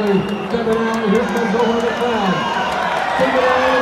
Quickly stepping out, here comes over the crowd. Take it out.